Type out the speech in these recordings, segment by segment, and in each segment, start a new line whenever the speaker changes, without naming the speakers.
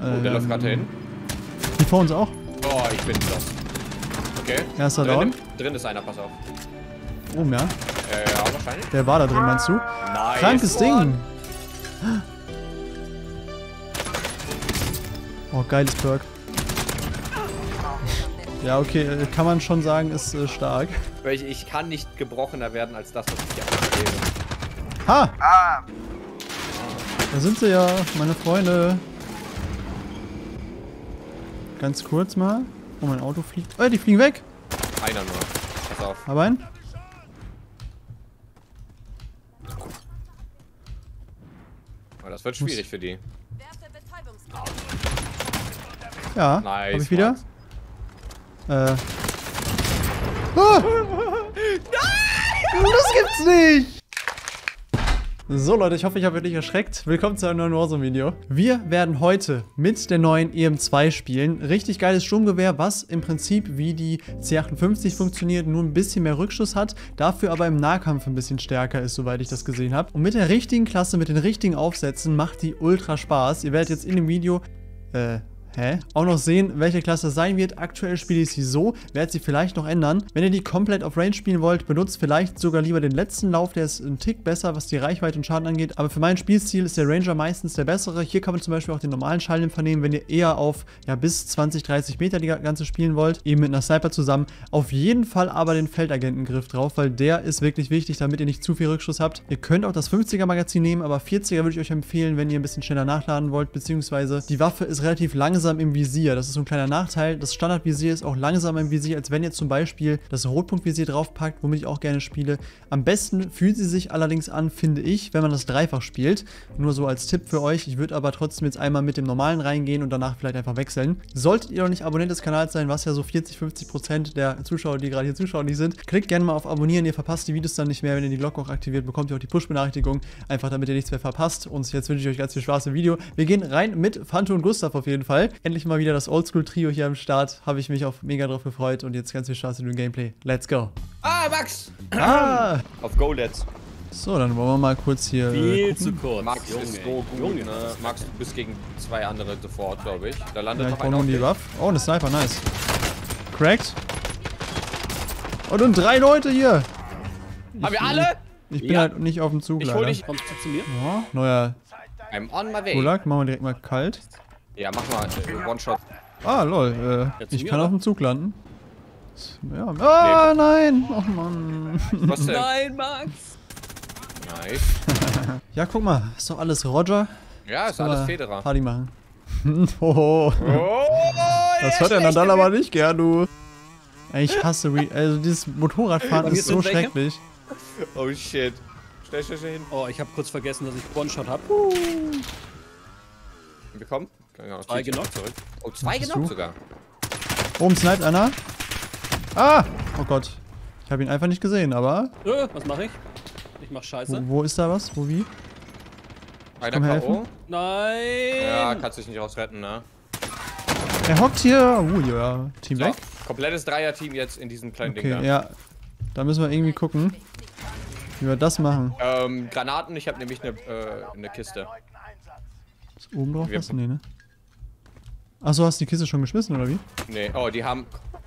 der läuft gerade hin.
Die vor uns auch.
Oh, ich bin das. Okay.
Erster down.
Drin ist einer, pass auf.
Oben, ja.
Ja, wahrscheinlich.
Der war da drin, meinst du?
Nice.
Krankes Ding. Oh, geiles Perk. Ja, okay, kann man schon sagen, ist stark.
Ich kann nicht gebrochener werden als das, was ich hier abgebe.
Ha! Da sind sie ja, meine Freunde. Ganz kurz mal. Oh, mein Auto fliegt. Oh, die fliegen weg.
Einer nur. Pass auf.
Hab einen.
Oh, das wird schwierig für die.
Ja,
Nice,
hab ich wieder.
Max.
Ah! Das gibt's nicht! So Leute, ich hoffe, ich habe euch nicht erschreckt. Willkommen zu einem neuen Warzone-Video. Wir werden heute mit der neuen EM2 spielen. Richtig geiles Sturmgewehr, was im Prinzip wie die C58 funktioniert, nur ein bisschen mehr Rückschuss hat, dafür aber im Nahkampf ein bisschen stärker ist, soweit ich das gesehen habe. Und mit der richtigen Klasse, mit den richtigen Aufsätzen macht die ultra Spaß. Ihr werdet jetzt in dem Video, auch noch sehen, welche Klasse es sein wird. Aktuell spiele ich sie so, werde sie vielleicht noch ändern. Wenn ihr die komplett auf Range spielen wollt, benutzt vielleicht sogar lieber den letzten Lauf, der ist ein Tick besser, was die Reichweite und Schaden angeht. Aber für mein Spielstil ist der Ranger meistens der bessere. Hier kann man zum Beispiel auch den normalen Schalldämpfer nehmen, wenn ihr eher auf bis 20, 30 Meter die ganze spielen wollt. Eben mit einer Sniper zusammen. Auf jeden Fall aber den Feldagentengriff drauf, weil der ist wirklich wichtig, damit ihr nicht zu viel Rückschuss habt. Ihr könnt auch das 50er Magazin nehmen, aber 40er würde ich euch empfehlen, wenn ihr ein bisschen schneller nachladen wollt, beziehungsweise die Waffe ist relativ langsam im Visier. Das ist so ein kleiner Nachteil. Das Standardvisier ist auch langsamer im Visier, als wenn ihr zum Beispiel das Rotpunktvisier draufpackt, womit ich auch gerne spiele. Am besten fühlt sie sich allerdings an, finde ich, wenn man das dreifach spielt. Nur so als Tipp für euch. Ich würde aber trotzdem jetzt einmal mit dem normalen reingehen und danach vielleicht einfach wechseln. Solltet ihr noch nicht Abonnent des Kanals sein, was ja so 40-50% der Zuschauer, die gerade hier zuschauen, die sind, klickt gerne mal auf Abonnieren. Ihr verpasst die Videos dann nicht mehr. Wenn ihr die Glocke auch aktiviert, bekommt ihr auch die Push-Benachrichtigung. Einfach damit ihr nichts mehr verpasst. Und jetzt wünsche ich euch ganz viel Spaß im Video. Wir gehen rein mit Phanto und Gustav auf jeden Fall. Endlich mal wieder das Oldschool-Trio hier am Start. Habe ich mich auch mega drauf gefreut und jetzt ganz viel Spaß in dem Gameplay. Let's go.
Ah, Max!
Ah!
Auf Go, let's.
So, dann wollen wir mal kurz hier
Viel zu kurz.
Max ist so gut, ne? Max, du bist gegen zwei andere sofort, glaube ich. Da landet
ich
noch
brauche
einer
nur
auf
die
dich.
Waffe. Oh, eine Sniper, nice. Cracked. Und 3 Leute hier.
Haben wir alle?
Ich bin
Ja.
halt nicht auf dem Zug,
Ich
leider.
hol dich.
Kommst du zu mir?
Ja, neuer
I'm on my way.
Gulag. Machen wir direkt mal kalt.
Ja, mach mal. One-Shot.
Ah, lol.
Ja, zu
Ich
mir,
kann
oder?
auf dem Zug landen. Ja. Ah, nein. Oh, Mann.
Was denn?
Nein, Max!
Nice.
Ja, guck mal. Ist doch alles Roger.
Ja, ist
Sollen
alles
wir
Federer.
Party machen. Oh.
Oh,
Das hört er dann aber nicht gern, du. Ey, ich hasse also dieses Motorradfahren
Bei mir
ist so
sind welche.
schrecklich.
Oh shit. Schnell hin.
Oh, ich habe kurz vergessen, dass ich One-Shot habe.
Wir kommen.
Zwei genockt.
Zurück. Oh, 2
bist
genockt
du?
sogar.
Oben sniped einer. Ah! Oh Gott. Ich habe ihn einfach nicht gesehen, aber...
Was mache ich? Ich mach Scheiße.
Wo ist da was? Wo, wie?
Einer
Komm,
K.O.
helfen.
Nein!
Ja, kannst dich nicht rausretten, ne?
Er hockt hier. Ja. Team
So,
weg.
komplettes Dreier-Team jetzt in diesem kleinen Ding
Okay,
da.
ja. Da müssen wir irgendwie gucken, wie wir das machen.
Granaten, ich habe nämlich eine Kiste.
Ist oben drauf
Wir-
was? Nee, ne? Achso, hast du die Kiste schon geschmissen, oder wie?
Nee, oh, die haben...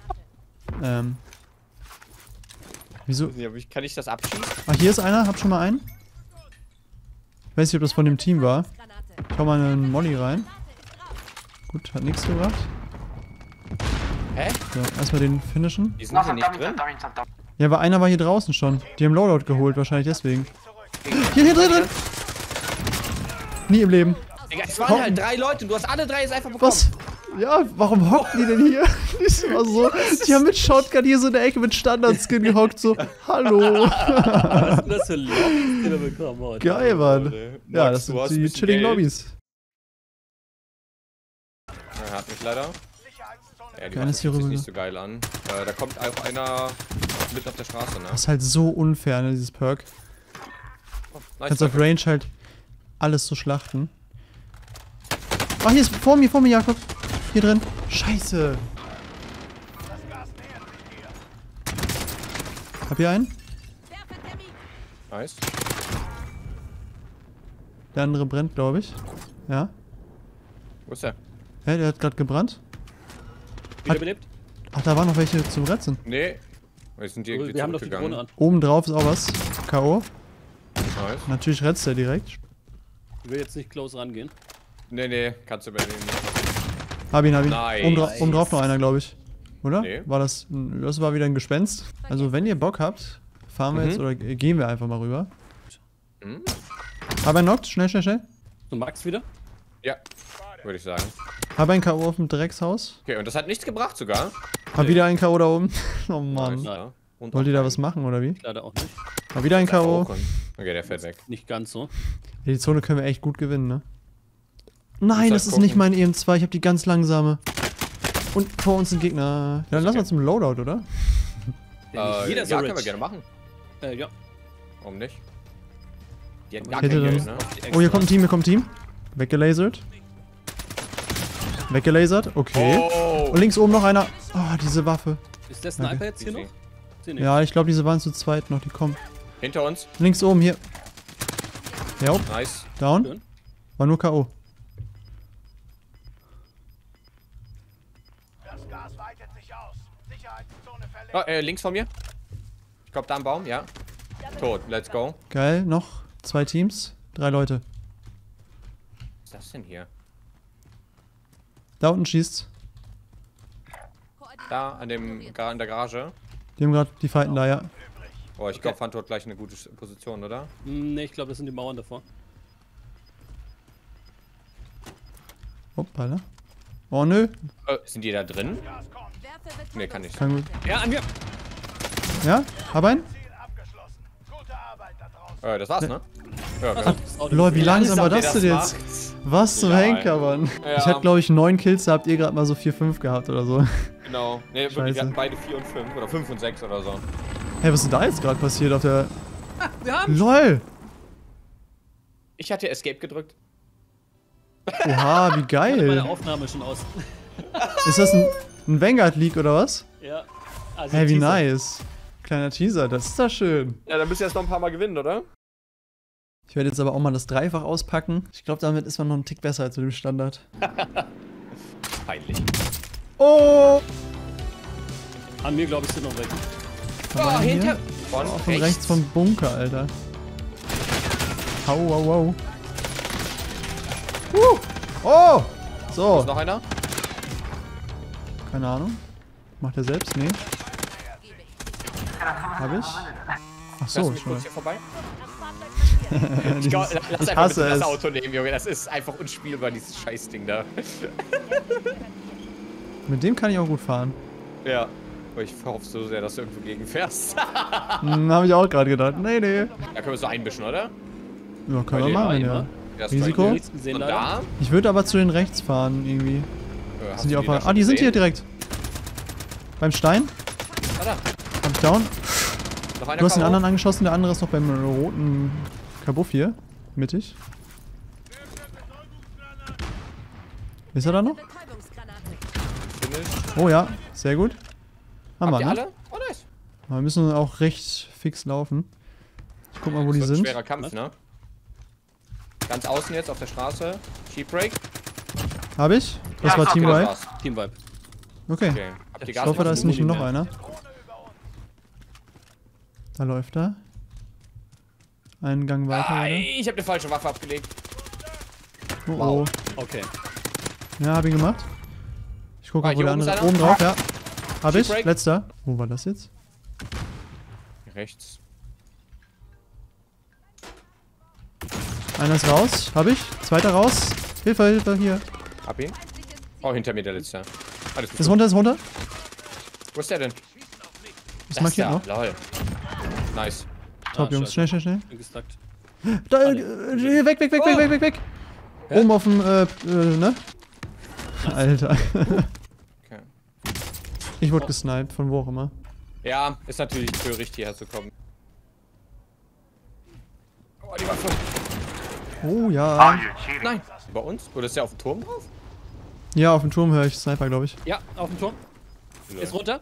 Wieso?
Kann ich das abschießen?
Ach, hier ist einer. Hab schon mal einen. Ich weiß nicht, ob das von dem Team war. Ich hau mal einen Molly rein. Gut, hat nichts gebracht.
Hä?
So, erstmal den finishen.
Die sind hier nicht drin?
Ja, aber einer war hier draußen schon. Die haben Loadout geholt, wahrscheinlich deswegen. Hier drin! Nie im Leben.
Digga, es waren halt 3 Leute und du hast alle 3 jetzt einfach bekommen.
Was? Ja, warum hocken die denn hier? Die ist immer so. Die haben mit Shotgun hier so in der Ecke mit Standard-Skin gehockt, so. Hallo.
Was ist denn das für Lobbys, die wir bekommen heute?
Geil, Mann.
Max,
Ja, das
du
sind
hast ein
die
bisschen
chilligen
Geld.
Lobbys.
Er hat mich leider. Ja, die
Keiner
Waffe
ist hier
fühlt sich
rüber.
nicht so geil an. Da kommt auch einer mit auf der Straße, ne?
Das ist halt so unfair, ne, dieses Perk.
Nice,
Kannst auf
danke.
Range halt alles so schlachten. Ach, hier ist vor mir, Jakob. Hier drin. Scheiße. Hab hier einen?
Nice.
Der andere brennt, glaube ich. Ja.
Wo ist der?
Hä, der hat gerade gebrannt?
Wiederbelebt?
Ach, da waren noch welche zum Retzen.
Nee. Wir sind irgendwie
Wir haben doch die Krone
zurückgegangen.
an.
Oben drauf ist auch was. K.O.
Nice.
Natürlich retzt er direkt.
Ich will jetzt nicht close rangehen.
Nee, kannst du bei denen nicht.
Hab ihn.
Nice.
Oben drauf noch einer, glaube ich. Oder?
Nee.
Das war wieder ein Gespenst. Also wenn ihr Bock habt, fahren wir jetzt oder gehen wir einfach mal rüber.
Mhm.
Hab einen knockt, schnell.
So, Max wieder?
Ja, würde ich sagen.
Hab einen K.O. auf dem Dreckshaus.
Okay, und das hat nichts gebracht sogar.
Hab wieder einen K.O. da oben. Oh Mann.
Nice, ja. Und
Wollt ihr da
auch
was machen oder wie?
Leider auch nicht.
Hab wieder einen K.O.
Okay, der fällt weg.
Nicht ganz so.
Die Zone können wir echt gut gewinnen, ne? Nein,
halt
das ist nicht
gucken.
mein EM2. Ich hab die ganz langsame. Und vor uns ein Gegner. Dann lass mal zum Loadout, oder?
Jeder ist
ja,
so
können wir
rich.
gerne machen.
Ja.
Warum nicht? Die hat gar
Hätte
kein
dann-
Geld, ne?
Oh, hier kommt ein Team. Weggelasert. Okay.
Oh!
Und links oben noch einer. Oh, diese Waffe.
Ist der Sniper
Danke.
jetzt hier
Easy.
noch? Seh nicht.
Ja, ich glaube, diese waren zu zweit noch. Die kommen.
Hinter uns.
Links oben hier. Ja,
Nice.
down.
Schön.
War nur K.O.
Das Gas weitet sich aus. Sicherheitszone verlängert.
Oh, links von mir. Ich glaube, da am Baum, ja. Tot, let's go.
Geil, noch 2 Teams. 3 Leute.
Was ist das denn hier?
Da unten schießt.
Da, an der Garage.
Die haben gerade die fighten da, ja.
Oh, ich glaube, Fanto hat gleich eine gute Position, oder?
Ne, ich glaube, das sind die Mauern davor.
Hoppala. Oh, nö.
Sind die da drin? Nee, kann nicht.
Kann gut.
Ja, an mir!
Ja, hab einen.
Ziel abgeschlossen. Gute Arbeit da draußen.
Das war's, ne? Ja, genau.
Lol, wie langsam war
langsam
das
der
denn
das
jetzt? Was zum
Ja,
Henker, Mann.
Ja.
Ich hatte, glaube ich, 9 Kills, da habt ihr gerade mal so 4, 5 gehabt oder so.
Genau. Nee, wirklich,
Scheiße.
wir hatten beide 4 und 5 oder 5 und 6 oder so.
Hey, was ist denn da jetzt gerade passiert auf der...
Wir haben
LOL!
Ich hatte Escape gedrückt.
Oha, wie
meine
geil.
Aufnahme schon aus.
Ist das ein Vanguard-Leak oder was?
Ja. Also
Hey, wie
Teaser.
nice. Kleiner Teaser, das ist doch schön.
Ja, dann müsst ihr erst noch ein paar Mal gewinnen, oder?
Ich werde jetzt aber auch mal das Dreifach auspacken. Ich glaube, damit ist man noch einen Tick besser als mit dem Standard.
Peinlich.
Oh!
An mir, glaube ich, sind noch welche.
Oh,
hinter. Von,
Von rechts vom Bunker, Alter. Wow. Oh! So,
Ist noch einer?
keine Ahnung. Macht er selbst? Nee. Hab ich? Ach
Lass
so,
mich
schon.
kurz hier vorbei.
Dieses-
Lass
Ich
einfach bitte
hasse
das
es.
Auto nehmen, Junge. Das ist einfach unspielbar, dieses Scheißding da.
Mit dem kann ich auch gut fahren.
Ja. Aber ich hoffe so sehr, dass du irgendwo gegen fährst.
Habe ich auch gerade gedacht. Nee.
Da können wir so einmischen, oder?
Ja, können wir
dir
machen,
einmal?
ja.
Ja,
Risiko?
Nichts gesehen,
Und
leider.
da?
Ich würde aber zu den rechts fahren, irgendwie.
Hast
Sind die
du
auf
da
der...
schon
Ah, die sind hier
gesehen?
direkt. Beim Stein.
Ah, da.
Hab ich down.
Noch einer
Du hast den
K.O.
anderen angeschossen, der andere ist noch beim roten Kabuff hier. Mittig. Ist er da noch?
Finish.
Oh ja, sehr gut. Haben
Habt
wir,
ihr
ne?
alle? Oh, nice.
Aber wir müssen auch recht fix laufen. Ich guck mal, wo die
Das wird ein
sind.
schwerer Kampf, ne? Ganz außen jetzt auf der Straße. Sheep Break.
Hab ich? Das war
Okay,
Team
das
Wipe.
war's.
Team Vibe.
Okay.
Okay. Habt ihr
Ich
Gas
hoffe, da
gemacht?
ist nicht
Muni
noch
mehr.
einer. Da läuft er. Einen Gang weiter.
Ah,
leider.
ich habe eine falsche Waffe abgelegt.
Oh, oh.
Wow.
Okay.
Ja, hab ihn gemacht. Ich gucke
Ah,
mal, wo
hier
der
oben ist
andere...
einer.
Oben drauf, ja. Hab ich.
Shipwreck.
Letzter. Wo war das jetzt?
Rechts.
Einer ist raus. Hab ich. Zweiter raus. Hilfe, hier.
Hab ihn. Oh, hinter mir der letzte. Alles gut.
Ist runter.
Wo ist der denn?
Ist markiert noch.
Lol. Nice.
Top, Jungs.
scheiße.
Schnell.
Bin gestuckt.
Da, weg. Oben auf dem, ne? Alter.
Okay.
Ich wurde gesniped, von wo auch immer.
Ja, ist natürlich töricht, hierher zu kommen. Oh, die Waffe.
Oh ja.
Nein. Bei uns? Oder ist der auf dem Turm drauf?
Ja, auf dem Turm höre ich Sniper, glaube ich.
Ja, auf dem Turm. Ist runter.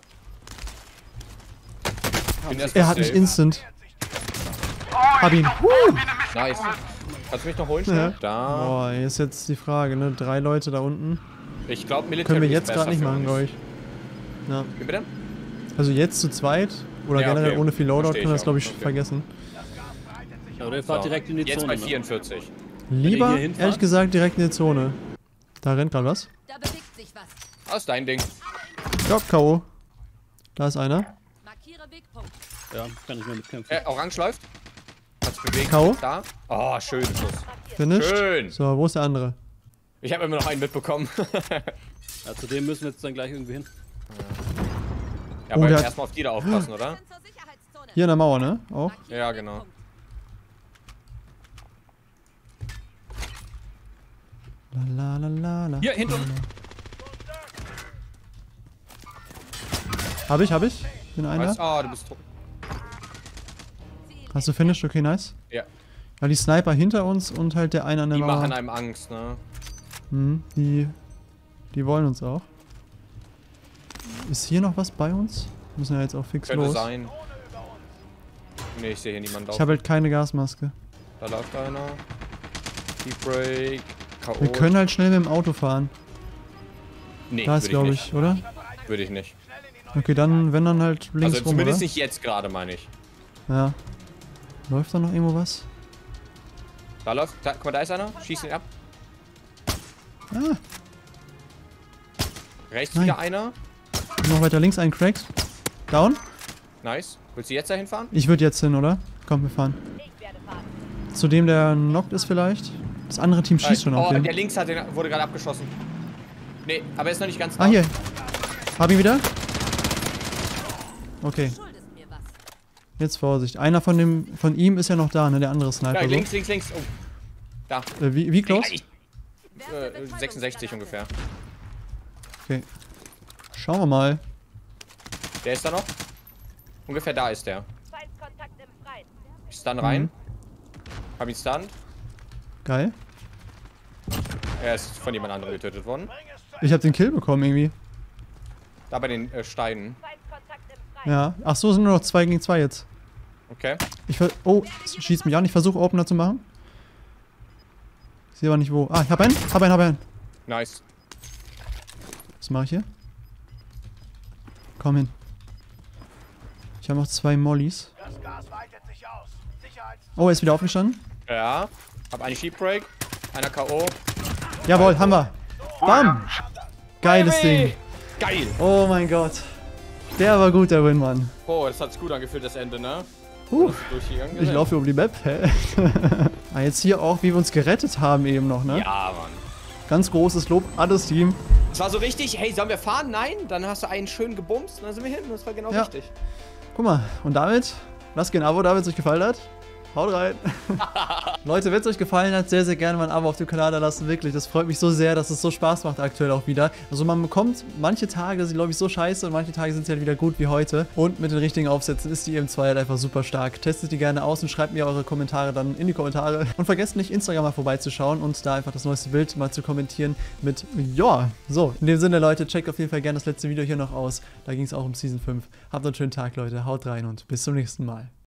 Bin erst
Er hat mich
safe.
instant. Hab ihn.
Nice. Kannst du mich noch holen?
Ja.
Schnell? Da.
Boah, hier ist jetzt die Frage, ne? 3 Leute da unten.
Ich glaube, Military
Können wir
ist
jetzt
besser
gerade nicht
für
machen,
uns.
glaube ich. Ja.
Wie bitte?
Also jetzt zu zweit oder
Ja,
generell
okay.
ohne viel Loadout
Versteh
können wir
ich
das, glaube ich,
auch. Okay.
vergessen.
Ja, oder ihr fahrt
So,
direkt in die
jetzt
Zone.
bei
ne?
44.
Lieber,
hier hinfahrt?
ehrlich gesagt, direkt in die Zone. Da rennt gerade was.
Da bewegt sich was.
Das ist dein Ding.
Ja, K.O. Da ist einer.
Markiere Wegpunkt.
Ja, kann ich mehr mitkämpfen.
Orange läuft. Hat's bewegt.
K.O.
Da. Oh, schön Schuss.
Finished.
Schön.
So, wo ist der andere?
Ich habe immer noch einen mitbekommen.
Ja, zu dem müssen wir jetzt dann gleich irgendwie hin.
Ja,
Oh,
aber
der hat-
erstmal auf die da aufpassen, oder?
Zur Sicherheitszone.
Hier in der Mauer, ne? Auch.
Markiere
Ja, genau.
Wegpunkt.
La la la la.
Hier, hinter uns.
Hab ich. Bin einer.
Weißt, oh, du bist tot.
Hast du finished? Okay, nice.
Ja.
Ja, die Sniper hinter uns und halt der eine an der
Die
Mauer.
machen einem Angst, ne?
Die wollen uns auch. Ist hier noch was bei uns? Müssen ja jetzt auch fix
Könnte
los.
sein. Ne, ich sehe hier niemanden
Ich
laufen.
habe halt keine Gasmaske.
Da läuft einer. Deep Break. K.O.
Wir können halt schnell mit dem Auto fahren.
Nee,
Da ist, glaube ich, oder?
Würde ich nicht.
Okay, dann, wenn dann halt links
Also
rum,
zumindest
oder?
nicht jetzt gerade, meine ich.
Ja. Läuft da noch irgendwo was?
Da läuft. Da, guck mal, da ist einer. Schieß ihn ab.
Ah,
Rechts
Nein.
wieder einer.
noch weiter links ein Cracked. Down.
Nice. Willst du jetzt dahin fahren?
Ich würde jetzt hin, oder? Komm, wir fahren. Zu dem, der knockt ist vielleicht. Das andere Team schießt schon auf
Oh,
den.
der links wurde gerade abgeschossen. Nee, aber er ist noch nicht ganz da.
Ah, hier. Hab ihn wieder. Okay,
Schuldest mir was.
jetzt Vorsicht. Einer von ihm ist ja noch da, ne? Der andere Sniper.
Ja,
so.
links. Oh. Da.
Wie close?
Ja, 66 ungefähr.
Okay. Schauen wir mal.
Der ist da noch? Ungefähr da ist der.
Feindkontakt im Freien.
Ich stun rein. Hab ihn stunned.
Geil.
Er ist von jemand anderem getötet worden.
Ich habe den Kill bekommen irgendwie.
Da bei den Steinen.
Feindkontakt im Freien.
Ja. Ach so, sind nur noch 2 gegen 2 jetzt.
Okay.
Oh, es schießt mich an. Ich versuche Opener zu machen. Ich sehe aber nicht wo. Ah, ich hab einen.
Nice.
Was mache ich hier? Komm hin. Ich habe noch 2 Mollys.
Das Gas weitet sich aus.
Oh, er ist wieder aufgestanden.
Ja. Hab einen Sheep Break. Einer K.O.
Jawohl, haben wir. Bam! Geiles Ding.
Geil.
Oh mein Gott. Der war gut, der Win, Mann.
Oh, das hat sich gut angefühlt, das Ende, ne? Durchgegangen.
Ich laufe hier um die Map, hä? Ah, jetzt hier auch, wie wir uns gerettet haben eben noch, ne?
Ja, Mann.
Ganz großes Lob an das Team.
Es war so richtig, hey, sollen wir fahren? Nein. Dann hast du einen schön gebumst und dann sind wir hin. Das war genau
Ja.
richtig.
Guck mal, und damit, lasst gerne ein Abo da, wenn es euch gefallen hat. Haut rein. Leute, wenn es euch gefallen hat, sehr, sehr gerne mal ein Abo auf dem Kanal da lassen. Wirklich, das freut mich so sehr, dass es so Spaß macht aktuell auch wieder. Also man bekommt, manche Tage sind, glaube ich, so scheiße und manche Tage sind sie halt wieder gut wie heute. Und mit den richtigen Aufsätzen ist die EM2 halt einfach super stark. Testet die gerne aus und schreibt mir eure Kommentare dann in die Kommentare. Und vergesst nicht, Instagram mal vorbeizuschauen und da einfach das neueste Bild mal zu kommentieren mit ja. So, in dem Sinne, Leute, checkt auf jeden Fall gerne das letzte Video hier noch aus. Da ging es auch um Season 5. Habt noch einen schönen Tag, Leute. Haut rein und bis zum nächsten Mal.